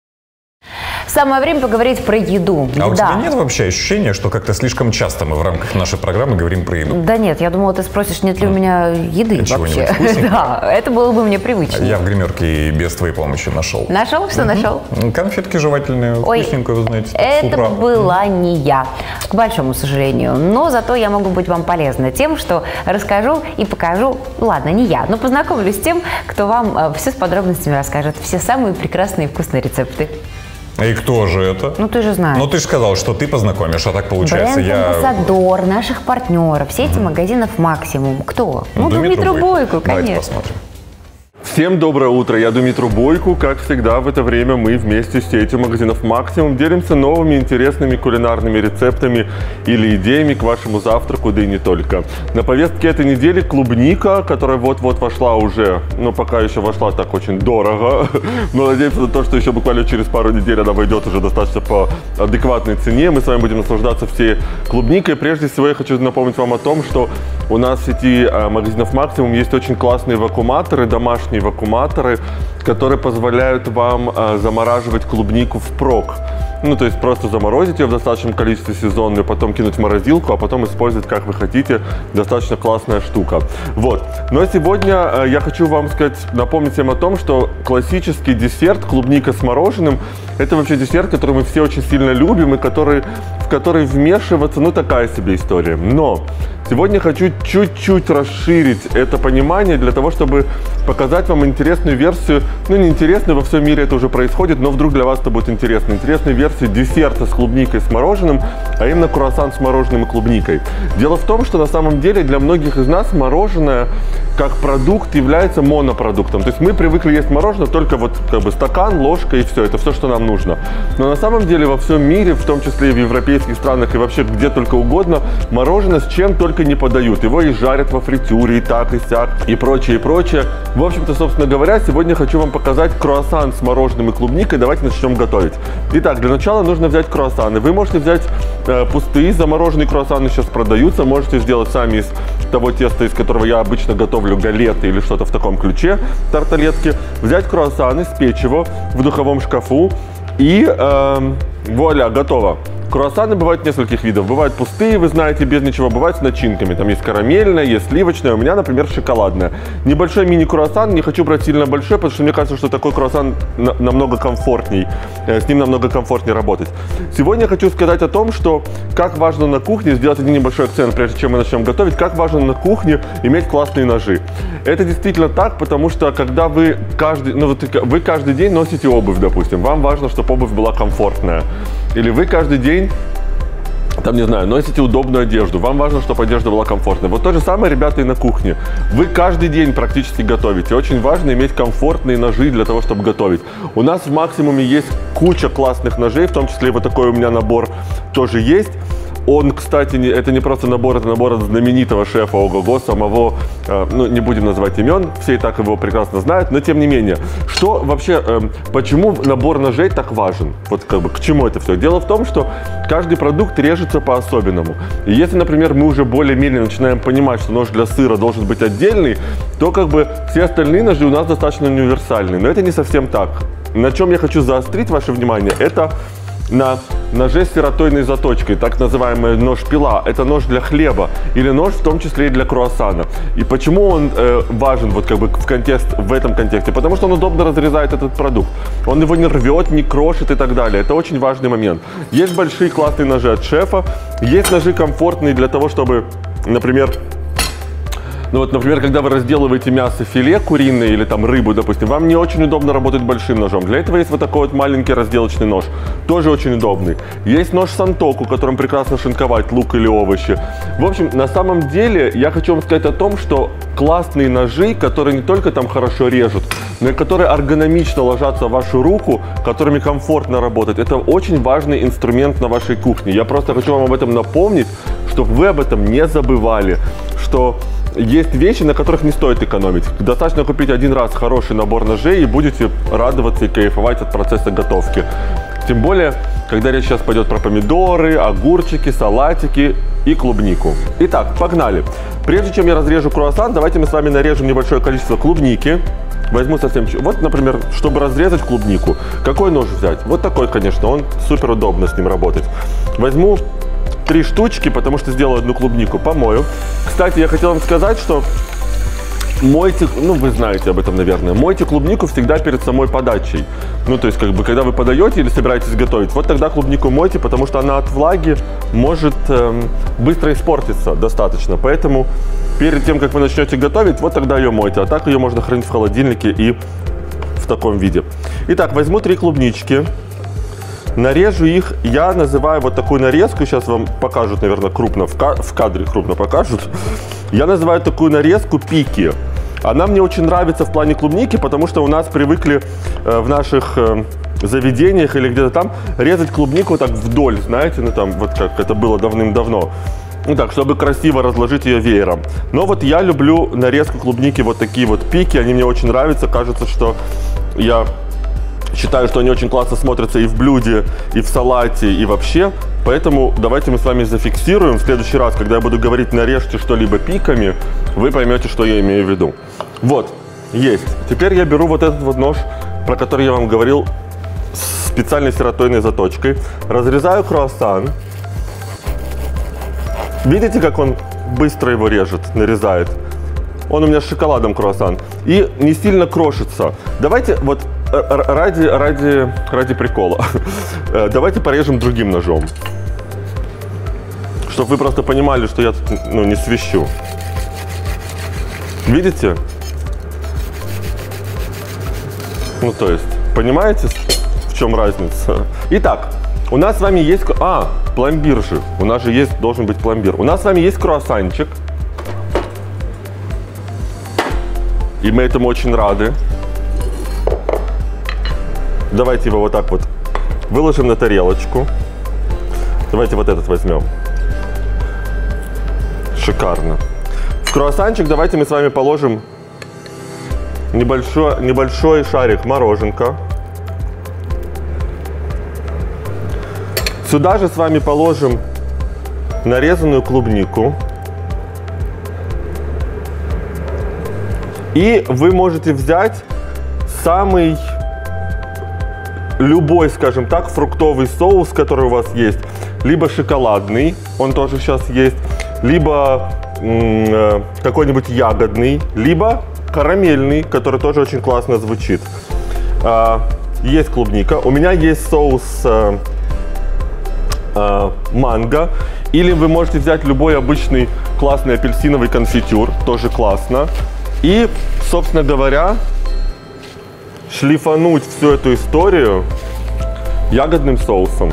Самое время поговорить про еду. А Еда. у тебя нет вообще ощущения, что как-то слишком часто мы в рамках нашей программы говорим про еду? Да нет, я думала, ты спросишь, нет ли у меня еды вообще. Да, это было бы мне привычно. Я в гримерке и без твоей помощи нашел. Нашел? Что нашел? Конфетки жевательные, вкусненькие, вы знаете. Это была не я, к большому сожалению. Но зато я могу быть вам полезна тем, что расскажу и покажу, ладно, не я, но познакомлюсь с тем, кто вам все с подробностями расскажет, все самые прекрасные и вкусные рецепты. И кто же это? Ну, ты же знаешь. Ну, ты же сказал, что ты познакомишь, а так получается я... Бренд-амбассадор наших партнеров, сети магазинов «Максимум». Кто? Ну, Дмитрий Бойко, конечно. Давайте посмотрим. Всем доброе утро, я Дмитрий Бойко. Как всегда, в это время мы вместе с сетью магазинов «Максимум» делимся новыми интересными кулинарными рецептами или идеями к вашему завтраку, да и не только. На повестке этой недели клубника, которая вот-вот вошла уже, но пока еще вошла так очень дорого. Но надеемся на то, что еще буквально через пару недель она войдет уже достаточно по адекватной цене. Мы с вами будем наслаждаться всей клубникой. Прежде всего, я хочу напомнить вам о том, что у нас в сети магазинов «Максимум» есть очень классные вакууматоры, домашние вакууматоры, которые позволяют вам э, замораживать клубнику впрок. Ну, то есть просто заморозить ее в достаточном количестве сезонную, потом кинуть в морозилку, а потом использовать как вы хотите. Достаточно классная штука. Вот. Но сегодня э, я хочу вам сказать, напомнить всем о том, что классический десерт клубника с мороженым – это вообще десерт, который мы все очень сильно любим и который, в который вмешиваться, ну, такая себе история. Но сегодня хочу чуть-чуть расширить это понимание для того, чтобы показать вам интересную версию, ну, не интересную, во всем мире это уже происходит, но вдруг для вас это будет интересно, интересную версию десерта с клубникой, с мороженым, а именно круассан с мороженым и клубникой. Дело в том, что на самом деле для многих из нас мороженое как продукт является монопродуктом. То есть мы привыкли есть мороженое только вот как бы стакан, ложка и все, это все, что нам нужно. Но на самом деле во всем мире, в том числе и в европейских странах и вообще где только угодно, мороженое с чем только не подают. Его и жарят во фритюре, и так, и сяк, и прочее, и прочее. В общем-то, собственно говоря, сегодня хочу вам показать круассан с мороженым и клубникой. Давайте начнем готовить. Итак, для начала нужно взять круассаны. Вы можете взять э, пустые, замороженные круассаны сейчас продаются. Можете сделать сами из того теста, из которого я обычно готовлю галеты или что-то в таком ключе, тарталетки. Взять круассаны, спечь его в духовом шкафу и э, вуаля, готово. Круассаны бывают нескольких видов. Бывают пустые, вы знаете, без ничего. Бывают с начинками. Там есть карамельная, есть сливочная. У меня, например, шоколадная. Небольшой мини-круассан. Не хочу брать сильно большой, потому что мне кажется, что такой круассан на- намного комфортней. Э, с ним намного комфортнее работать. Сегодня я хочу сказать о том, что как важно на кухне, сделать один небольшой акцент, прежде чем мы начнем готовить, как важно на кухне иметь классные ножи. Это действительно так, потому что когда вы каждый, ну, вот, вы каждый день носите обувь, допустим, вам важно, чтобы обувь была комфортная. Или вы каждый день, там, не знаю, носите удобную одежду, вам важно, чтобы одежда была комфортной. Вот то же самое, ребята, и на кухне. Вы каждый день практически готовите. Очень важно иметь комфортные ножи для того, чтобы готовить. У нас в «Максимуме» есть куча классных ножей, в том числе и вот такой у меня набор тоже есть. Он, кстати, не, это не просто набор, это набор от знаменитого шефа Ого-го, самого, э, ну, не будем называть имен, все и так его прекрасно знают, но тем не менее. Что вообще, э, почему набор ножей так важен? Вот как бы к чему это все? Дело в том, что каждый продукт режется по-особенному. И если, например, мы уже более-менее начинаем понимать, что нож для сыра должен быть отдельный, то как бы все остальные ножи у нас достаточно универсальные. Но это не совсем так. На чем я хочу заострить ваше внимание, это на ноже с серотойной заточкой, так называемый нож-пила. Это нож для хлеба или нож в том числе и для круассана. И почему он э, важен вот как бы в, контекст, в этом контексте? Потому что он удобно разрезает этот продукт. Он его не рвет, не крошит и так далее. Это очень важный момент. Есть большие классные ножи от шефа, есть ножи комфортные для того, чтобы, например, ну вот, например, когда вы разделываете мясо, филе куриное или там рыбу, допустим, вам не очень удобно работать большим ножом. Для этого есть вот такой вот маленький разделочный нож, тоже очень удобный. Есть нож сантоку, которым прекрасно шинковать лук или овощи. В общем, на самом деле, я хочу вам сказать о том, что классные ножи, которые не только там хорошо режут, но и которые эргономично ложатся в вашу руку, которыми комфортно работать, это очень важный инструмент на вашей кухне. Я просто хочу вам об этом напомнить, чтобы вы об этом не забывали, что есть вещи, на которых не стоит экономить. Достаточно купить один раз хороший набор ножей и будете радоваться и кайфовать от процесса готовки. Тем более, когда речь сейчас пойдет про помидоры, огурчики, салатики и клубнику. Итак, погнали. Прежде чем я разрежу круассан, давайте мы с вами нарежем небольшое количество клубники. Возьму совсем чуть. Вот, например, чтобы разрезать клубнику, какой нож взять? Вот такой, конечно, он супер удобно с ним работать. Возьму три штучки, потому что сделаю одну клубнику, помою. Кстати, я хотел вам сказать, что мойте, ну вы знаете об этом, наверное, мойте клубнику всегда перед самой подачей. Ну, то есть, как бы, когда вы подаете или собираетесь готовить, вот тогда клубнику мойте, потому что она от влаги может эм, быстро испортиться достаточно. Поэтому перед тем, как вы начнете готовить, вот тогда ее мойте. А так ее можно хранить в холодильнике и в таком виде. Итак, возьму три клубнички. Нарежу их, я называю вот такую нарезку, сейчас вам покажут, наверное, крупно, в, ка в кадре крупно покажут. Я называю такую нарезку пики. Она мне очень нравится в плане клубники, потому что у нас привыкли э, в наших э, заведениях или где-то там резать клубнику так вдоль, знаете, ну там вот как это было давным-давно. Ну так, чтобы красиво разложить ее веером. Но вот я люблю нарезку клубники вот такие вот пики, они мне очень нравятся, кажется, что я... Считаю, что они очень классно смотрятся и в блюде, и в салате, и вообще. Поэтому давайте мы с вами зафиксируем. В следующий раз, когда я буду говорить «нарежьте что-либо пиками», вы поймете, что я имею в виду. Вот, есть. Теперь я беру вот этот вот нож, про который я вам говорил, с специальной серотойной заточкой. Разрезаю круассан. Видите, как он быстро его режет, нарезает? Он у меня с шоколадом круассан. И не сильно крошится. Давайте вот... Ради, ради, ради прикола. Давайте порежем другим ножом. Чтобы вы просто понимали, что я тут, ну, не свищу. Видите? Ну, то есть, понимаете, в чем разница? Итак, у нас с вами есть... А, пломбир же. У нас же есть, должен быть пломбир. У нас с вами есть круассанчик. И мы этому очень рады. Давайте его вот так вот выложим на тарелочку. Давайте вот этот возьмем. Шикарно. В круассанчик давайте мы с вами положим небольшой, небольшой шарик мороженка. Сюда же с вами положим нарезанную клубнику. И вы можете взять самый... любой, скажем так, фруктовый соус, который у вас есть, либо шоколадный, он тоже сейчас есть, либо э, какой-нибудь ягодный, либо карамельный, который тоже очень классно звучит. Э, есть клубника, у меня есть соус э, э, манго, или вы можете взять любой обычный классный апельсиновый конфитюр, тоже классно. И, собственно говоря, шлифануть всю эту историю ягодным соусом.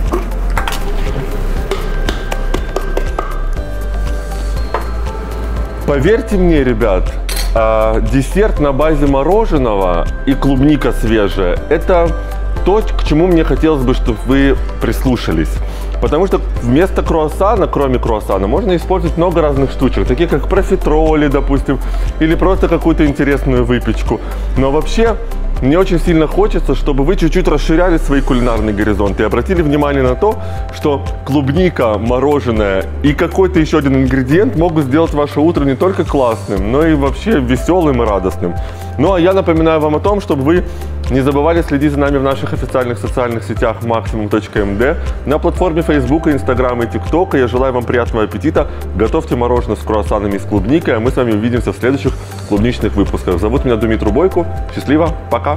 Поверьте мне, ребят, десерт на базе мороженого и клубника свежая – это то, к чему мне хотелось бы, чтобы вы прислушались. Потому что вместо круассана, кроме круассана, можно использовать много разных штучек, таких как профитроли, допустим, или просто какую-то интересную выпечку. Но вообще, мне очень сильно хочется, чтобы вы чуть-чуть расширяли свои кулинарные горизонты и обратили внимание на то, что клубника, мороженое и какой-то еще один ингредиент могут сделать ваше утро не только классным, но и вообще веселым и радостным. Ну а я напоминаю вам о том, чтобы вы не забывали следить за нами в наших официальных социальных сетях максимум точка эм дэ, на платформе Facebook, Instagram и TikTok. Я желаю вам приятного аппетита. Готовьте мороженое с круассанами и с клубникой, а мы с вами увидимся в следующих клубничных выпусках. Зовут меня Дмитрий Бойко. Счастливо, пока!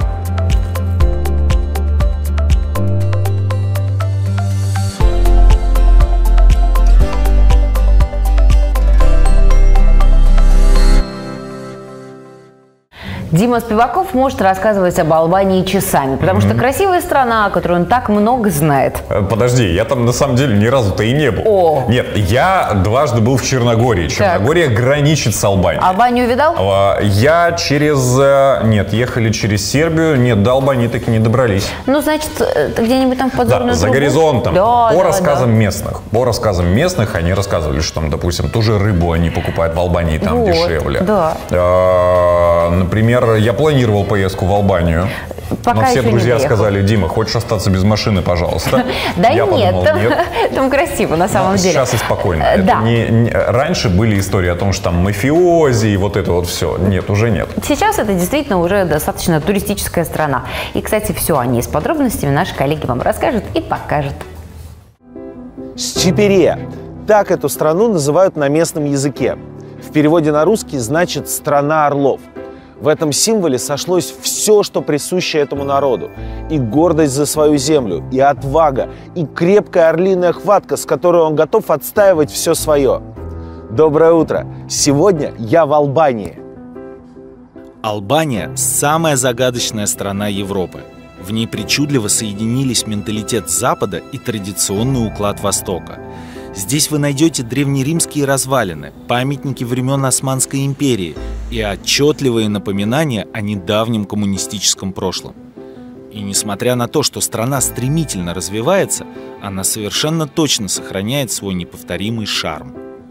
Дима Спиваков может рассказывать об Албании часами, потому mm-hmm. что красивая страна, о которой он так много знает. Подожди, я там на самом деле ни разу-то и не был. О. Нет, я дважды был в Черногории. Черногория так. граничит с Албанией. Албанию видал? Я через... Нет, ехали через Сербию. Нет, до Албании таки не добрались. Ну, значит, где-нибудь там в подзорную Да, за трубу? горизонтом. Да, по да, рассказам да. местных. По рассказам местных они рассказывали, что там, допустим, ту же рыбу они покупают в Албании, там вот, дешевле. Да. Например, я планировал поездку в Албанию. Пока но все друзья не сказали: Дима, хочешь остаться без машины, пожалуйста. Да я нет, подумал, нет, там красиво на самом но деле. Сейчас и спокойно. Да. Это не, не, раньше были истории о том, что там мафиози и вот это вот все. Нет, уже нет. Сейчас это действительно уже достаточно туристическая страна. И, кстати, все о ней с подробностями наши коллеги вам расскажут и покажут. Счиперия. Так эту страну называют на местном языке. В переводе на русский значит «страна орлов». В этом символе сошлось все, что присуще этому народу. И гордость за свою землю, и отвага, и крепкая орлиная хватка, с которой он готов отстаивать все свое. Доброе утро! Сегодня я в Албании. Албания – самая загадочная страна Европы. В ней причудливо соединились менталитет Запада и традиционный уклад Востока. Здесь вы найдете древнеримские развалины, памятники времен Османской империи и отчетливые напоминания о недавнем коммунистическом прошлом. И несмотря на то, что страна стремительно развивается, она совершенно точно сохраняет свой неповторимый шарм.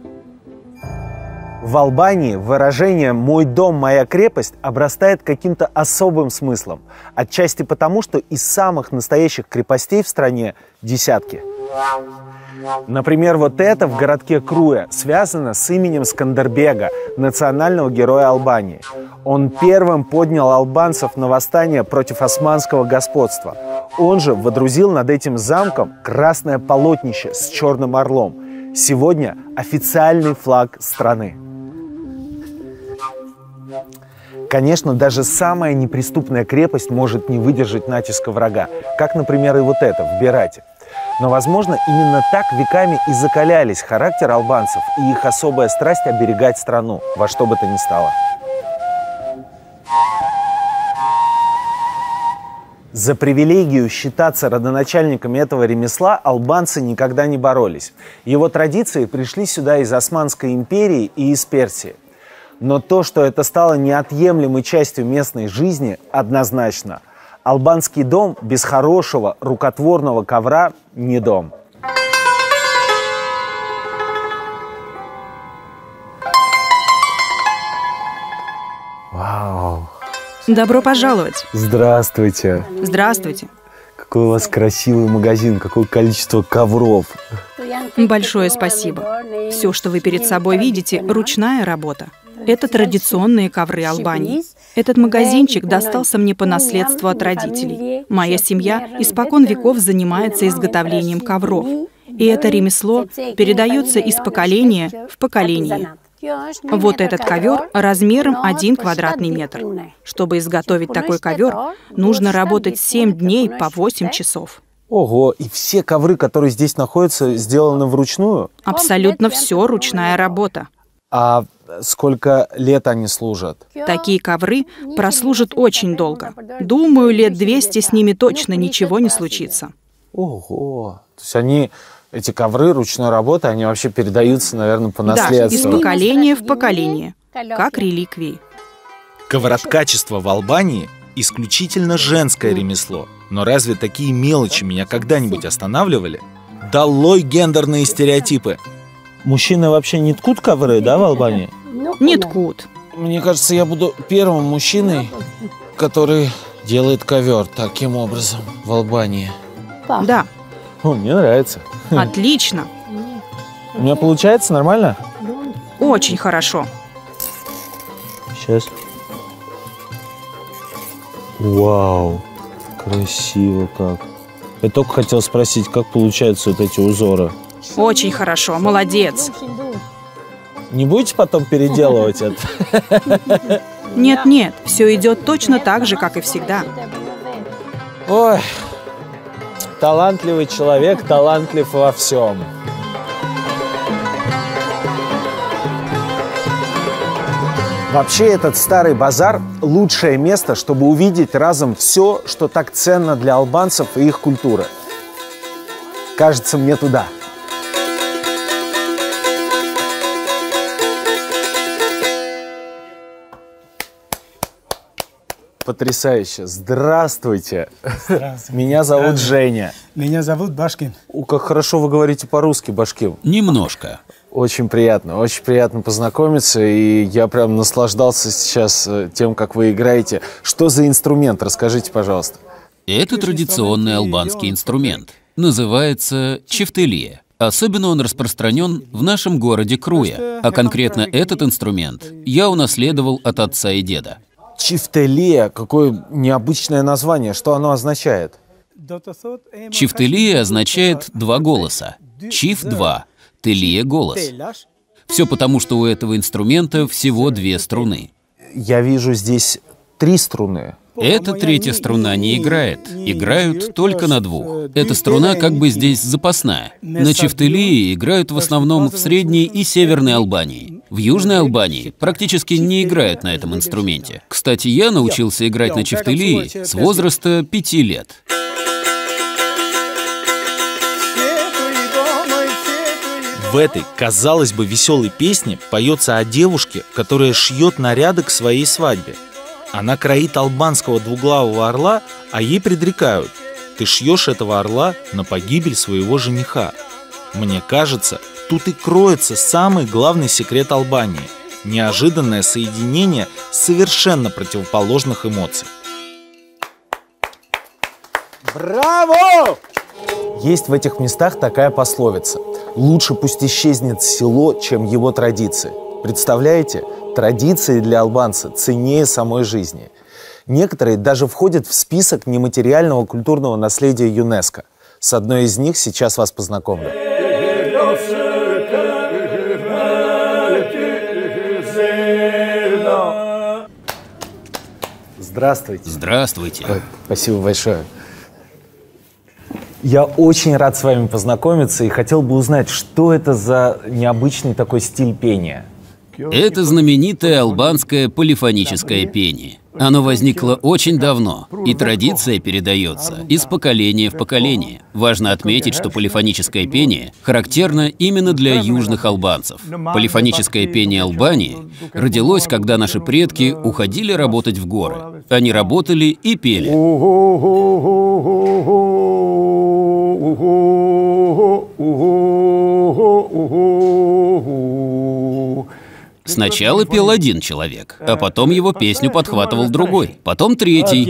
В Албании выражение «мой дом, моя крепость» обрастает каким-то особым смыслом. Отчасти потому, что из самых настоящих крепостей в стране десятки. Например, вот это в городке Круя связано с именем Скандербега, национального героя Албании. Он первым поднял албанцев на восстание против османского господства. Он же водрузил над этим замком красное полотнище с черным орлом. Сегодня официальный флаг страны. Конечно, даже самая неприступная крепость может не выдержать натиска врага, как, например, и вот это в Берате. Но, возможно, именно так веками и закалялись характер албанцев и их особая страсть оберегать страну, во что бы то ни стало. За привилегию считаться родоначальниками этого ремесла албанцы никогда не боролись. Его традиции пришли сюда из Османской империи и из Персии. Но то, что это стало неотъемлемой частью местной жизни, однозначно. Албанский дом без хорошего рукотворного ковра не дом. Вау! Добро пожаловать! Здравствуйте! Здравствуйте! Какой у вас красивый магазин, какое количество ковров! Большое спасибо! Все, что вы перед собой видите, ручная работа. Это традиционные ковры Албании. Этот магазинчик достался мне по наследству от родителей. Моя семья испокон веков занимается изготовлением ковров. И это ремесло передается из поколения в поколение. Вот этот ковер размером один квадратный метр. Чтобы изготовить такой ковер, нужно работать семь дней по восемь часов. Ого, и все ковры, которые здесь находятся, сделаны вручную? Абсолютно все ручная работа. А сколько лет они служат? Такие ковры прослужат очень долго. Думаю, лет двести с ними точно ничего не случится. Ого! То есть они, эти ковры ручной работы, они вообще передаются, наверное, по наследству? Да, из поколения в поколение, как реликвии. Ковроткачество в Албании – исключительно женское ремесло. Но разве такие мелочи меня когда-нибудь останавливали? Долой гендерные стереотипы. Мужчины вообще не ткут ковры, да, в Албании? Не ткут. Мне кажется, я буду первым мужчиной, который делает ковер таким образом в Албании. Да. О, мне нравится. Отлично. У меня получается нормально? Очень хорошо. Сейчас. Вау, красиво как. Я только хотел спросить, как получаются вот эти узоры. Очень хорошо, молодец. Не будете потом переделывать это? Нет-нет, все идет точно так же, как и всегда. Ой, талантливый человек, талантлив во всем. Вообще, этот старый базар – лучшее место, чтобы увидеть разом все, что так ценно для албанцев и их культуры. Кажется, мне туда. Потрясающе. Здравствуйте. Здравствуйте. Меня зовут Женя. Меня зовут Башкин. О, как хорошо вы говорите по-русски, Башкин. Немножко. Очень приятно, очень приятно познакомиться, и я прям наслаждался сейчас тем, как вы играете. Что за инструмент? Расскажите, пожалуйста. Это традиционный албанский инструмент. Называется чифтелия. Особенно он распространен в нашем городе Круя, а конкретно этот инструмент я унаследовал от отца и деда. Чифтелия, какое необычное название, что оно означает? Чифтелия означает «два голоса». Чиф – два, телия – голос. Все потому, что у этого инструмента всего две струны. Я вижу здесь три струны. Эта третья струна не играет. Играют только на двух. Эта струна как бы здесь запасная. На чифтелии играют в основном в Средней и Северной Албании. В Южной Албании практически не играют на этом инструменте. Кстати, я научился играть на чифтелии с возраста пяти лет. В этой, казалось бы, веселой песне поется о девушке, которая шьет наряды к своей свадьбе. Она кроит албанского двуглавого орла, а ей предрекают: ты шьешь этого орла на погибель своего жениха. Мне кажется, тут и кроется самый главный секрет Албании – неожиданное соединение совершенно противоположных эмоций. Браво! Есть в этих местах такая пословица: лучше пусть исчезнет село, чем его традиции. Представляете? Традиции для албанца ценнее самой жизни. Некоторые даже входят в список нематериального культурного наследия ЮНЕСКО. С одной из них сейчас вас познакомлю. Здравствуйте. Здравствуйте. Ой, спасибо большое. Я очень рад с вами познакомиться и хотел бы узнать, что это за необычный такой стиль пения. Это знаменитое албанское полифоническое пение. Оно возникло очень давно, и традиция передается из поколения в поколение. Важно отметить, что полифоническое пение характерно именно для южных албанцев. Полифоническое пение Албании родилось, когда наши предки уходили работать в горы. Они работали и пели. Сначала пел один человек, а потом его песню подхватывал другой, потом третий.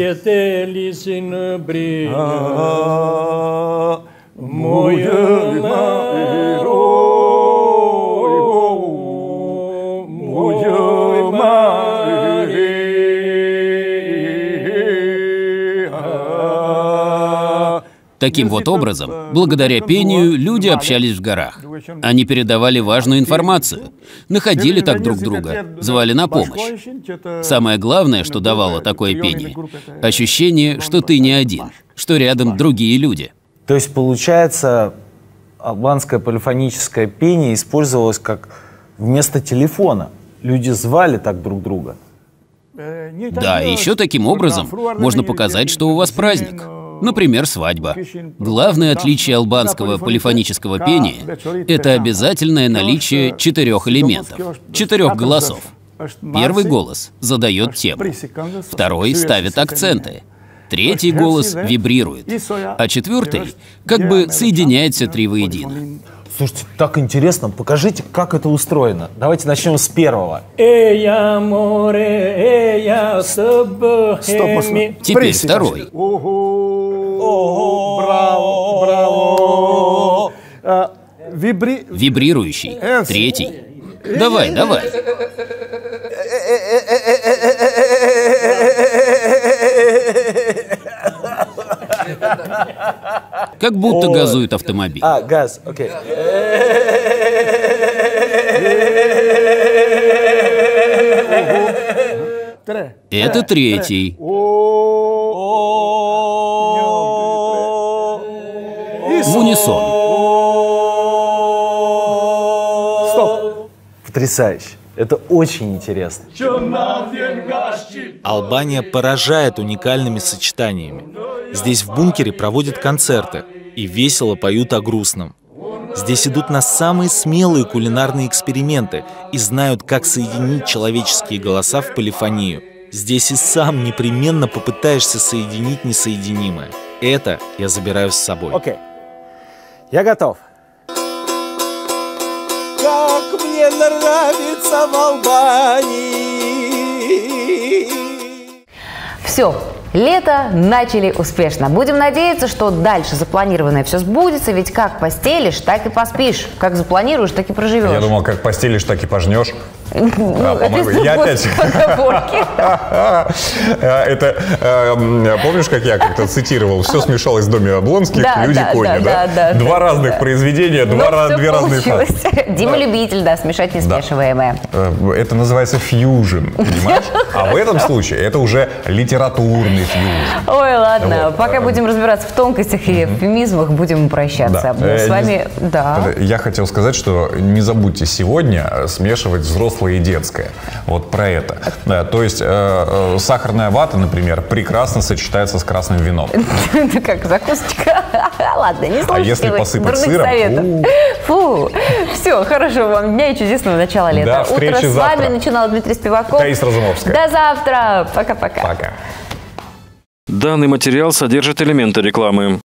Таким вот образом, благодаря пению, люди общались в горах. Они передавали важную информацию, находили так друг друга, звали на помощь. Самое главное, что давало такое пение – ощущение, что ты не один, что рядом другие люди. То есть, получается, албанское полифоническое пение использовалось как вместо телефона. Люди звали так друг друга. Да, и еще таким образом можно показать, что у вас праздник. Например, свадьба. Главное отличие албанского полифонического пения – это обязательное наличие четырех элементов, четырех голосов. Первый голос задает тему, второй ставит акценты, Третий голос вибрирует, а четвертый как бы соединяет все три воедино. Слушайте, так интересно. Покажите, как это устроено. Давайте начнем с первого. Стоп, теперь второй. Браво, браво. Вибрирующий. Третий. Давай, давай. Как будто газует автомобиль. А, газ, окей. Это третий. В унисон. Стоп. Потрясающе. Это очень интересно. Албания поражает уникальными сочетаниями. Здесь в бункере проводят концерты и весело поют о грустном. Здесь идут на самые смелые кулинарные эксперименты и знают, как соединить человеческие голоса в полифонию. Здесь и сам непременно попытаешься соединить несоединимое. Это я забираю с собой. Окей. Я готов. Как мне нравится в Албании. Все. Лето начали успешно. Будем надеяться, что дальше запланированное все сбудется, ведь как постелишь, так и поспишь. Как запланируешь, так и проживешь. Я думал, как постелишь, так и пожнешь. Ну, а, по-моему, я опять... Это, помнишь, как я как-то цитировал? Все смешалось в доме Облонских, люди-кони, да? Два разных произведения, две разные фразы. Дима любитель, да, смешать несмешиваемое. Это называется фьюжн, понимаешь? А в этом случае это уже литературный фьюжн. Ой, ладно, пока будем разбираться в тонкостях и эвфемизмах, будем прощаться. С вами, да. Я хотел сказать, что не забудьте сегодня смешивать взрослое и детское. Вот про это. Да, то есть э, сахарная вата, например, прекрасно сочетается с красным вином. Это как закусочка. Ладно, не слушайте. А если посыпать сыром? Фу. Все, хорошего вам дня и чудесного начала лета. Утро с вами начинал Дмитрий Спиваков. Таиса Разумовская. До завтра. Пока-пока. Пока. Данный материал содержит элементы рекламы.